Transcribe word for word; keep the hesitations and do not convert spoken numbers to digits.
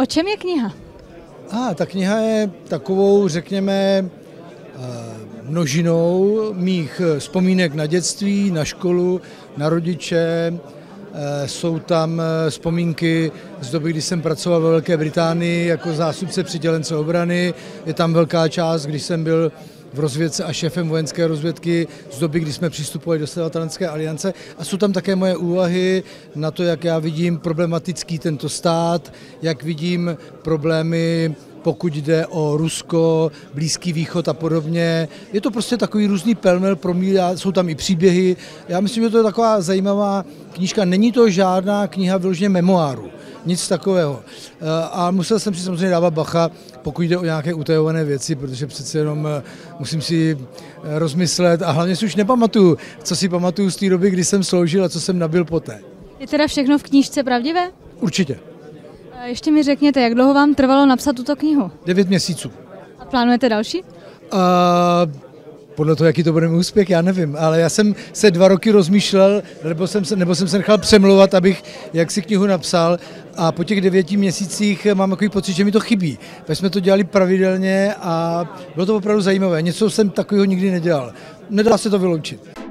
O čem je kniha? A ta kniha je takovou, řekněme, množinou mých vzpomínek na dětství, na školu, na rodiče. Jsou tam vzpomínky z doby, kdy jsem pracoval ve Velké Británii jako zástupce přidělence obrany. Je tam velká část, když jsem byl v rozvědce a šéfem vojenské rozvědky z doby, kdy jsme přistupovali do Severoatlantické aliance. A jsou tam také moje úvahy na to, jak já vidím problematický tento stát, jak vidím problémy, pokud jde o Rusko, Blízký východ a podobně. Je to prostě takový různý pelmel, promílá, jsou tam i příběhy. Já myslím, že to je taková zajímavá knížka. Není to žádná kniha vyloženě memoáru, nic takového. A musel jsem si samozřejmě dávat bacha, pokud jde o nějaké utajované věci, protože přece jenom musím si rozmyslet a hlavně si už nepamatuju, co si pamatuju z té doby, kdy jsem sloužil a co jsem nabil poté. Je teda všechno v knížce pravdivé? Určitě. Ještě mi řekněte, jak dlouho vám trvalo napsat tuto knihu? Devět měsíců. A plánujete další? A podle toho, jaký to bude úspěch, já nevím, ale já jsem se dva roky rozmýšlel, nebo jsem se, nebo jsem se nechal přemlouvat, abych jak si knihu napsal, a po těch devěti měsících mám takový pocit, že mi to chybí. Protože jsme to dělali pravidelně a bylo to opravdu zajímavé. Něco jsem takového nikdy nedělal. Nedá se to vyloučit.